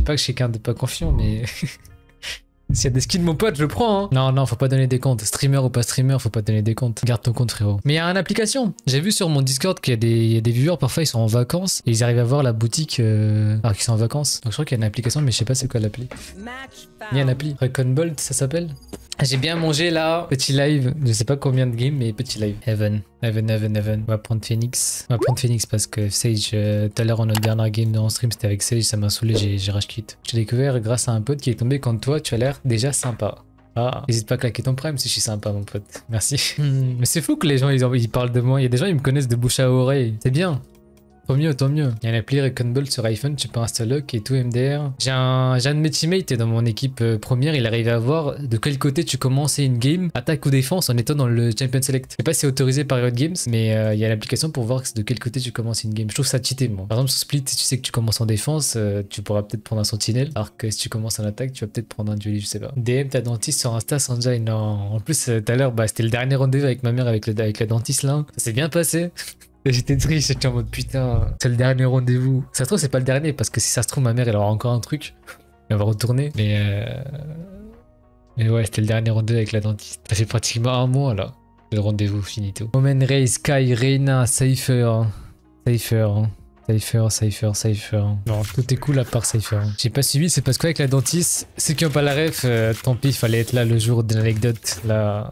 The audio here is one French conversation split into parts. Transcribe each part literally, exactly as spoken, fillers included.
pas que je suis quelqu'un de pas confiant, mais... S'il y a des skins, mon pote, je le prends. Hein. Non, non, faut pas donner des comptes. Streamer ou pas streamer, faut pas donner des comptes. Garde ton compte, frérot. Mais il y a une application. J'ai vu sur mon Discord qu'il y a des, il y a des viewers, parfois ils sont en vacances et ils arrivent à voir la boutique euh, alors qu'ils sont en vacances. Donc je crois qu'il y a une application, mais je sais pas c'est quoi l'appli. Il y a une appli. Recon Bolt, ça s'appelle. J'ai bien mangé là. Petit live. Je sais pas combien de games, mais petit live. Heaven. Heaven, Heaven, Heaven. On va prendre Phoenix. On va prendre Phoenix parce que Sage, euh, tout à l'heure, notre dernière game dans stream, c'était avec Sage. Ça m'a saoulé, j'ai rage quit. J'ai découvert grâce à un pote qui est tombé contre toi. Tu as l'air déjà sympa. Ah, n'hésite pas à claquer ton prime si je suis sympa, mon pote. Merci. Mais c'est fou que les gens, ils, ils parlent de moi. Il y a des gens, ils me connaissent de bouche à oreille. C'est bien. Tant mieux, tant mieux. Il y a une appli Recon Bolt sur iPhone, tu peux installer et tout M D R. J'ai un, un de mes teammates dans mon équipe euh, première, il arrive à voir de quel côté tu commences une game, attaque ou défense en étant dans le Champion Select. Je sais pas si c'est autorisé par Riot Games, mais euh, il y a l'application pour voir de quel côté tu commences une game. Je trouve ça cheaté, moi. Par exemple, sur Split, si tu sais que tu commences en défense, euh, tu pourras peut-être prendre un sentinelle, alors que si tu commences en attaque, tu vas peut-être prendre un dueliste, je sais pas. D M ta dentiste sur Insta, Sanjay, non. En plus, euh, tout à l'heure, bah, c'était le dernier rendez-vous avec ma mère avec, le, avec la dentiste là. Ça s'est bien passé. J'étais triste, j'étais en mode putain, c'est le dernier rendez-vous. Ça se trouve, c'est pas le dernier, parce que si ça se trouve, ma mère, elle aura encore un truc. Elle va retourner. Mais, euh... mais ouais, c'était le dernier rendez-vous avec la dentiste. Ça fait pratiquement un mois là, le rendez-vous finito. Omen, Ray, Sky, Reina, Cypher. Cypher. Cypher, Cypher, Cypher. Non, tout est cool à part Cypher. J'ai pas suivi, c'est parce qu'avec la dentiste, ceux qui ont pas la ref, euh, tant pis, il fallait être là le jour de l'anecdote. Là.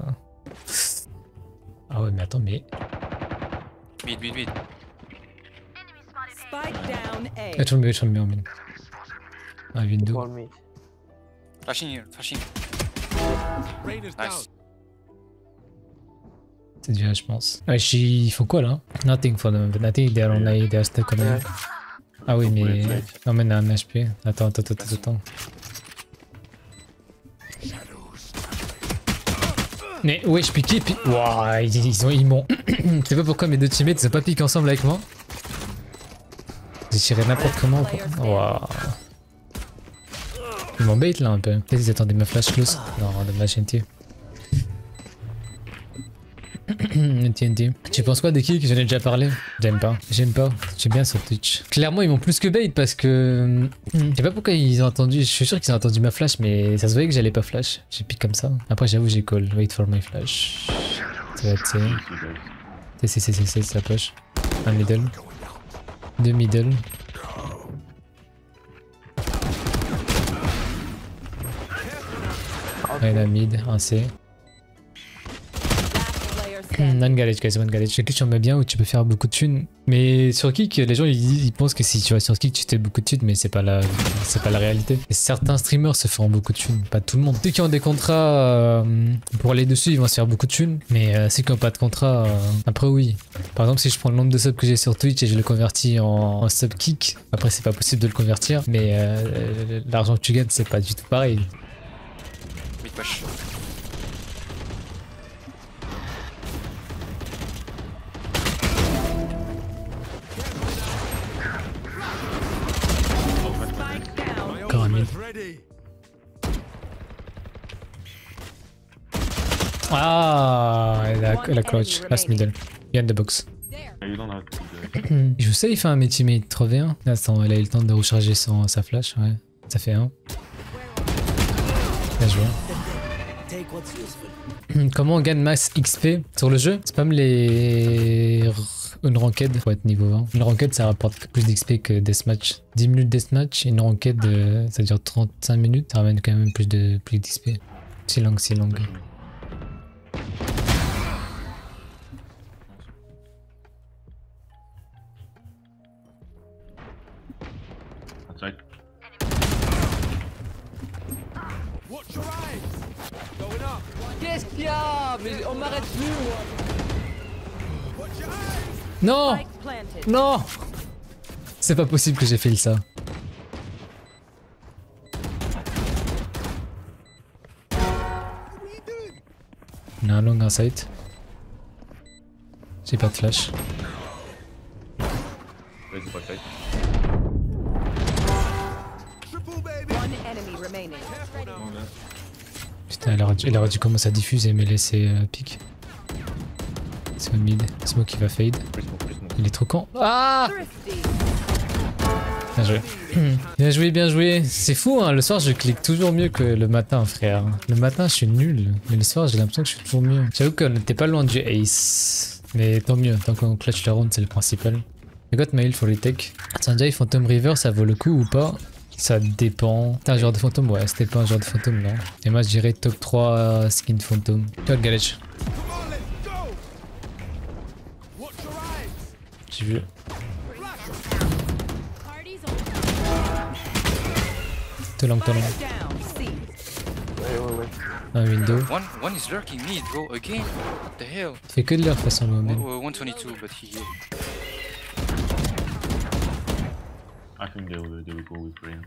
Ah ouais, mais attends, mais. Mid, mid, mid. It will be, it will be, I mean. I window. Flashing here, flashing. Nice. C'est du je pense. Ouais, ils font quoi là? Nothing for them, but nothing, they are on A, they are stuck on A. Ah oui, mais. Non, mais on a un H P. Attends, attends, attends, attends. Mais ouais, je piquais, puis... Wouah, ils, ils ont... Ils m'ont... Je sais pas pourquoi mes deux teammates ils ont pas piqué ensemble avec moi. J'ai tiré n'importe comment. Wouah. Ils m'ont bait là un peu. Peut-être ils attendaient ma flash close. Non, dommage, N T. N T, N T. Tu penses quoi des kicks? J'en ai déjà parlé. J'aime pas. J'aime pas. J'aime bien sur Twitch. Clairement, ils m'ont plus que bait parce que... Je sais pas pourquoi ils ont entendu... Je suis sûr qu'ils ont entendu ma flash, mais ça se voyait que j'allais pas flash. J'ai piqué comme ça. Après, j'avoue, j'ai call. Wait for my flash. Ça va être C. C, C, C, C, C, ça push. Un middle. Deux middle. Un un mid, un C. One garage, guys, one garage. Kick, tu en mets bien où tu peux faire beaucoup de thunes. Mais sur Kick, les gens ils, ils pensent que si tu vas sur Kick, tu fais beaucoup de thunes, mais c'est pas la, c'est pas la réalité. Et certains streamers se feront beaucoup de thunes, pas tout le monde. Ceux qui ont des contrats euh, pour aller dessus, ils vont se faire beaucoup de thunes. Mais euh, ceux qui n'ont pas de contrat, euh, après oui. Par exemple, si je prends le nombre de subs que j'ai sur Twitch et je le convertis en, en sub Kick, après c'est pas possible de le convertir, mais euh, l'argent que tu gagnes, c'est pas du tout pareil. Mid push. Encore un mid. Ah, la, la clutch, last middle, behind the box. Je vous sais, il fait un mes teammates, trop bien. Attends, elle a eu le temps de recharger son, sa flash, ouais. Ça fait un. Bien joué. Comment on gagne max X P sur le jeu? Spam les... Une ranked pour être niveau vingt. Une ranked ça rapporte plus d'X P que deathmatch. dix minutes deathmatch, une ranked euh, ça dure trente-cinq minutes, ça ramène quand même plus de plus d'X P. Si long, si long. Qu'est-ce qu'il y a? Mais on m'arrête plus moi. Non! Non! C'est pas possible que j'ai fait ça. On a un long insight. J'ai pas de flash. Putain, elle aurait, dû, elle aurait dû commencer à diffuser et me laisser euh, pique. C'est un mid. Smoke qui va fade. Il est trop con. Ah! Bien joué. Bien joué, bien joué. C'est fou, hein. Le soir, je clique toujours mieux que le matin, frère. Le matin, je suis nul. Mais le soir, j'ai l'impression que je suis toujours mieux. J'avoue qu'on n'était pas loin du ace. Mais tant mieux. Tant qu'on clutch la round, c'est le principal. I got my heal for retake. Sanjay, Phantom River, ça vaut le coup ou pas? Ça dépend. T'es un joueur de fantôme? Ouais, c'était pas un joueur de fantôme, non. Et moi, je dirais top trois skin fantôme. Toi, Galech. J'ai vu. Too long, too long. Un window. One, one is lurking mid, bro. Again? What the hell? Il fait que de l'air face à moi, même. Oh, one twenty-two, but he. I think they will, they will go with Reyna.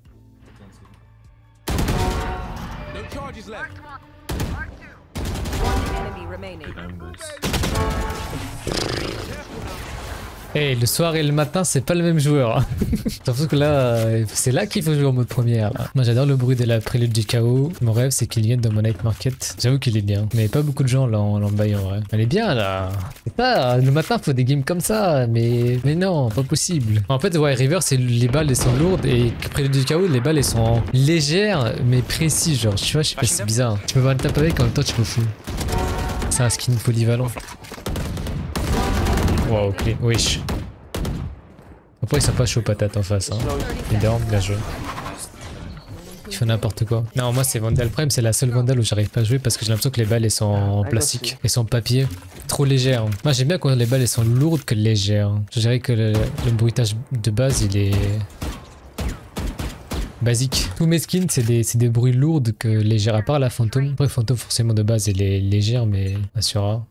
No charges left. One enemy remaining. The numbers. Hey, le soir et le matin, c'est pas le même joueur. Surtout que là, euh, c'est là qu'il faut jouer en mode première. Là. Moi, j'adore le bruit de la prélude du chaos. Mon rêve, c'est qu'il vienne dans mon night market. J'avoue qu'il est bien. Mais pas beaucoup de gens l'en baillent en vrai. Elle est bien là. C'est pas. Le matin, faut des games comme ça. Mais, mais non, pas possible. En fait, ouais, River, c'est les balles, elles sont lourdes. Et prélude du chaos, les balles, elles sont légères, mais précises. Genre, tu vois, je sais pas, c'est bizarre. Tu peux voir le tape avec, en même temps, tu peux fou. C'est un skin polyvalent. Wow, ok, wesh. Après, ils sont pas chauds patates en face. Hein. Il dorment, bien joué. Il fait n'importe quoi. Non, moi, c'est Vandal Prime, c'est la seule Vandal où j'arrive pas à jouer parce que j'ai l'impression que les balles elles sont en plastique. Elles sont en papier. Trop légères. Moi, j'aime bien quand les balles elles sont lourdes que légères. Je dirais que le, le bruitage de base, il est. Basique. Tous mes skins, c'est des, des bruits lourds que légères, à part la fantôme. Après, fantôme, forcément, de base, elle est légère, mais assurera.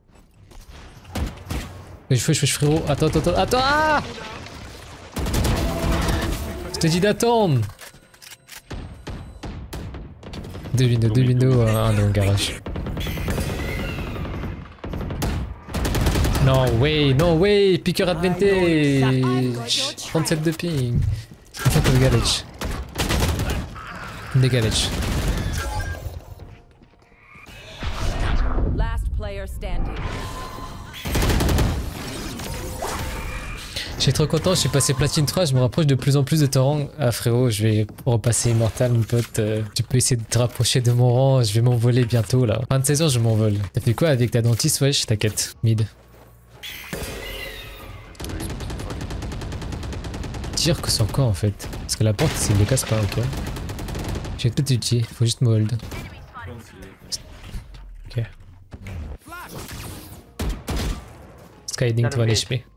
Je fais, je fais, frérot. Attends, attends, attends. Attends ah Je t'ai dit d'attendre. Deux windows, deux windows, un dans le garage. No way, no way. Picker advantage. trente-sept de ping. En fait, le garage. Des garages. Last player standing. Je suis trop content, je suis passé platine trois, je me rapproche de plus en plus de ton rang. Ah frérot, je vais repasser immortal mon pote. Euh, tu peux essayer de te rapprocher de mon rang, je vais m'envoler bientôt là. Fin de saison, je m'envole. T'as fait quoi avec ta dentiste, wesh? T'inquiète, mid. Tire que sur quoi en fait? Parce que la porte, c'est le casse pas, ok. J'ai tout utile, faut juste me hold. Ok. Skyding to one H P.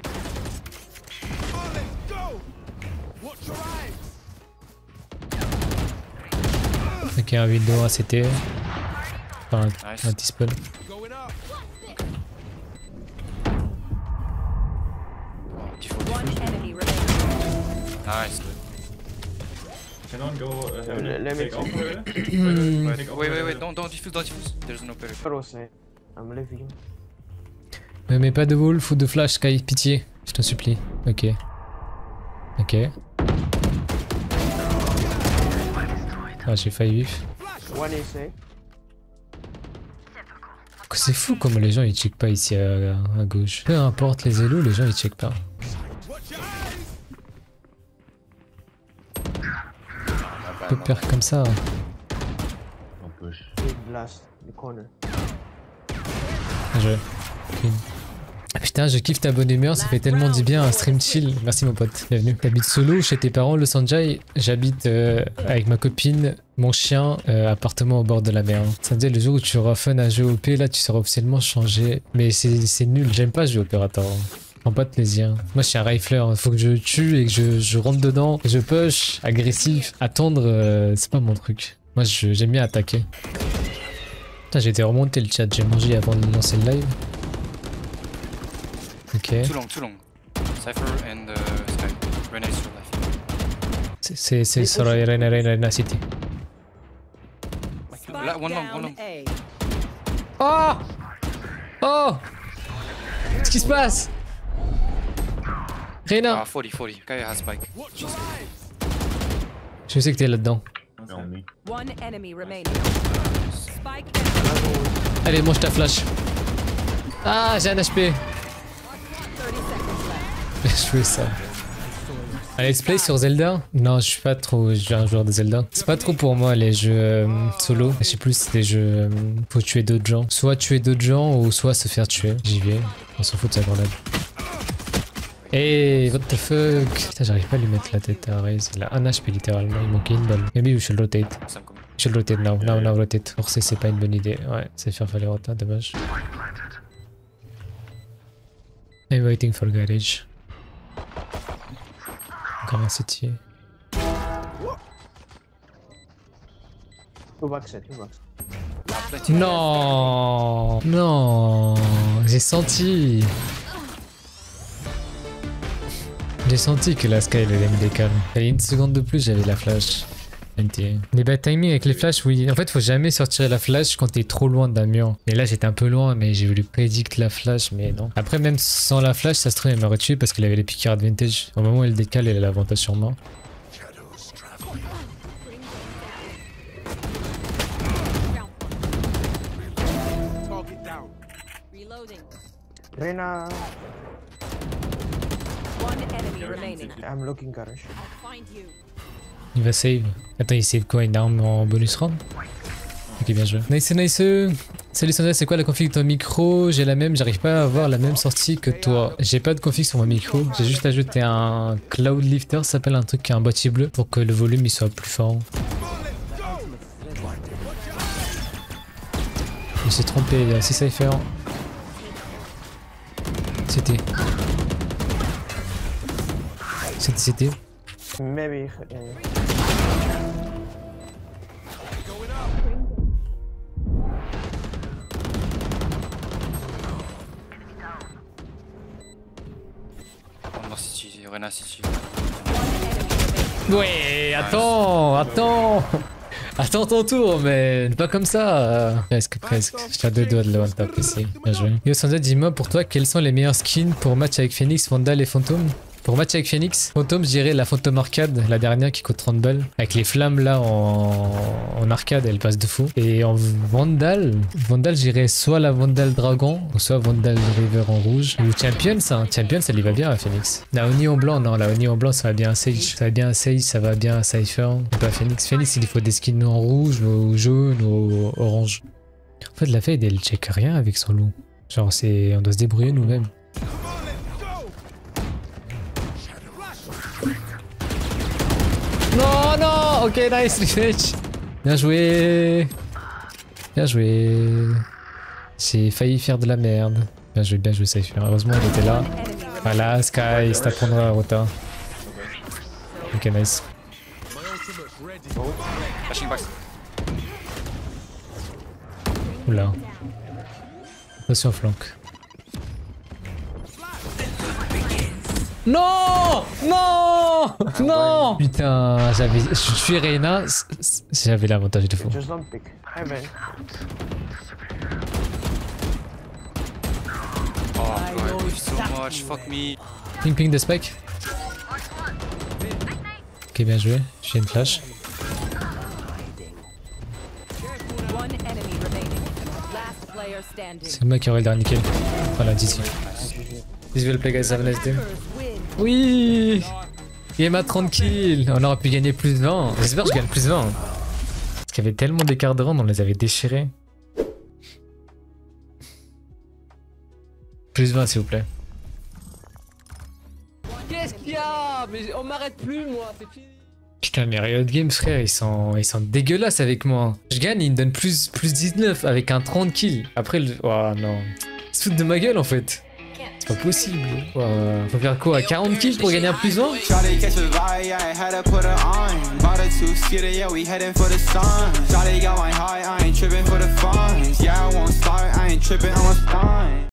Ok, un window, un C T. Enfin, un, nice. Un dispel. Nice. Cannot go ahead. Let me Take off already? Hmm. Wait, Wait, wait, wait, don't, don't diffuse, don't diffuse. There's no period. I'm leaving. Me mets pas de wolf ou de flash, Sky, pitié, je t'en supplie. Ok. Ok. Ah, j'ai failli vif. C'est fou comme les gens ils checkent pas ici à, à gauche. Peu importe les élos, les gens ils checkent pas. Un peu peur comme ça. On push. Je... Ah putain, je kiffe ta bonne humeur, ça fait tellement du bien un stream chill. Merci mon pote, bienvenue. T'habites solo chez tes parents, le Sanjay? J'habite euh, avec ma copine, mon chien, euh, appartement au bord de la mer. Sanjay, le jour où tu auras fun à jouer au P, là tu seras officiellement changé. Mais c'est nul, j'aime pas jouer opérateur. Prends pas de plaisir. Moi je suis un rifler, faut que je tue et que je, je rentre dedans, que je push, agressif. Attendre, euh, c'est pas mon truc. Moi j'aime bien attaquer. Putain, j'ai été remonté le chat, j'ai mangé avant de lancer le live. Ok. Too long, too long. Cypher and uh, Sky. Reyna is your life. C'est c'est sur Reyna Reyna Reyna City. Là, one long, one long. Oh Oh Qu'est-ce qui se passe? Reyna. Ah, forty, forty. Kaya has spike. Je sais que t'es là-dedans. On me. One enemy remaining. Spike. Allez, mange ta flash. Ah, j'ai un H P. thirty seconds left. J'ai joué ça. Un let's play sur Zelda? Non, je suis pas trop je suis un joueur de Zelda. C'est pas trop pour moi les jeux euh, solo. Je sais plus si c'est des jeux euh, faut tuer d'autres gens. Soit tuer d'autres gens ou soit se faire tuer. J'y vais. On s'en fout de sa grenade. Hey, what the fuck? Putain, j'arrive pas à lui mettre la tête à Raze. Il a un H P littéralement. Il manquait une balle. Maybe we should rotate. Some coming. We should rotate now. Now, now, rotate. Forcer, c'est pas une bonne idée. Ouais, c'est faire fallait rota, dommage. I'm waiting for garage. Encore un C T. Two bucks, two bucks. Non, non, j'ai senti. J'ai senti que la Sky elle allait me décaler. Il y a une seconde de plus, j'avais la flash. N T A. Les bad timing avec les flashs, oui. En fait, faut jamais sortir la flash quand t'es trop loin d'un mur. Et là, j'étais un peu loin, mais j'ai voulu prédict la flash, mais non. Après, même sans la flash, ça se trouve, elle m'aurait tué parce qu'elle avait les piqueurs advantage. Au moment où elle décale, elle a l'avantage sur moi. Reyna, One enemy remaining. I'm looking garage. Il va save. Attends, il save quoi? Une arme en bonus round? Ok, bien joué. Nice, nice. Salut Sandra, c'est quoi la config de ton micro? J'ai la même, j'arrive pas à avoir la même sortie que toi. J'ai pas de config sur mon micro. J'ai juste ajouté un cloud lifter, ça s'appelle un truc qui a un boîtier bleu pour que le volume il soit plus fort. Je me suis trompé, il y a six cypher. C'était. C'était, c'était. Maybe. Uh, One more city, Rena city. Ouais, attends, attends. Attends ton tour, mais pas comme ça. Presque, presque. J'étais à deux doigts de le one tap ici. Bien joué. Yo Sanza, dis-moi pour toi, quels sont les meilleurs skins pour match avec Phoenix, Vandal et Phantom? Pour match avec Phoenix, Phantom, je dirais la Phantom Arcade, la dernière qui coûte trente balles. Avec les flammes là en, en arcade, elle passe de fou. Et en Vandal, Vandal, j'irais soit la Vandal Dragon, ou soit Vandal River en rouge. Ou Champion, ça. Champion, ça lui va bien à Phoenix. La Oni en blanc, non, la Oni en blanc, ça va bien à Sage. Ça va bien à Sage, ça va bien à Cypher. Et pas Phoenix. Phoenix, il faut des skins en rouge, ou jaune, ou orange. En fait, la Fade, elle check rien avec son loup. Genre, c'est, on doit se débrouiller nous-mêmes. Non, non. Ok, nice, refetch. Bien joué. Bien joué. J'ai failli faire de la merde. Bien joué, bien joué, Cypher. Heureusement, il était là. Voilà, Sky, ça t'apprendra à Rota. Ok, nice. Flashing back. Oula. Attention flanc. Non, non, non. Putain, j'avais, je suis Reyna, j'avais l'avantage de fou. just don't pick. Heaven. Oh, bro, I wish so much. Fuck me. Ping ping de spike. Ok, bien joué. Je fais une flash. One enemy remaining. Last player standing. C'est moi qui aurai le dernier kill. Voilà, d'ici. This will play guys, have a nice day. Oui. Game à trente kills. On aurait pu gagner plus vingt. J'espère que je gagne plus vingt. Parce qu'il y avait tellement d'écart de round, on les avait déchirés. Plus vingt s'il vous plaît. Qu'est-ce qu'il y a? Mais on m'arrête plus, moi, c'est fini. Putain, mais Riot Games, frère, ils sont, ils sont dégueulasses avec moi. Je gagne, ils me donnent plus, plus dix-neuf avec un trente kills. Après, le... Oh non. Ils se foutent de ma gueule en fait. C'est pas possible. Oh, faut faire quoi? quarante kills pour gagner un plus vingt? Shawty catch a vibe, yeah, I had to put her on. Bought a two-seater, yeah, we heading for the sun. Shawty got my heart, I ain't tripping for the funds. Yeah, I won't start, I ain't tripping, I'm a stunt.